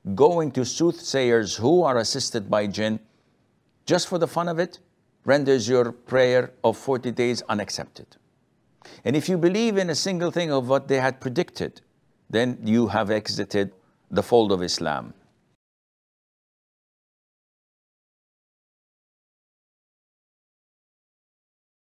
going to soothsayers who are assisted by jinn, just for the fun of it, renders your prayer of 40 days unaccepted. And if you believe in a single thing of what they had predicted, then you have exited the fold of Islam.